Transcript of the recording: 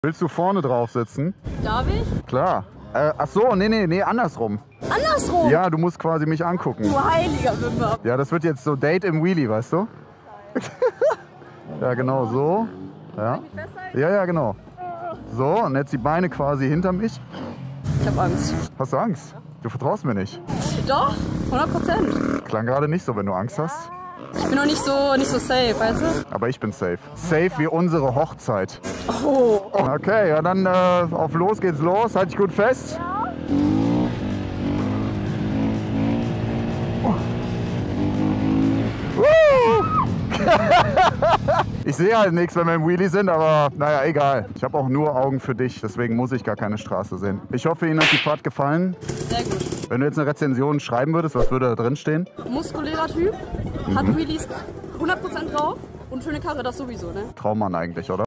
Willst du vorne drauf sitzen? Darf ich? Klar. Ach so, nee, andersrum. Andersrum? Ja, du musst quasi mich angucken. Du heiliger Wimmer. Ja, das wird jetzt so Date im Wheelie, weißt du? Ja, genau, so. Ja. Ja, genau. So, und jetzt die Beine quasi hinter mich. Ich hab Angst. Hast du Angst? Du vertraust mir nicht. Doch, 100%. Klang gerade nicht so, wenn du Angst hast. Ich bin noch nicht so safe, weißt du? Aber ich bin safe. Safe wie unsere Hochzeit. Oh. Okay, ja dann auf los geht's los. Halt dich gut fest. Ich sehe halt nichts, wenn wir im Wheelie sind, aber naja, egal. Ich habe auch nur Augen für dich, deswegen muss ich gar keine Straße sehen. Ich hoffe, Ihnen hat die Fahrt gefallen. Sehr gut. Wenn du jetzt eine Rezension schreiben würdest, was würde da drin stehen? Muskulärer Typ, hat Wheelies 100% drauf und schöne Karre, das sowieso, ne? Traummann eigentlich, oder?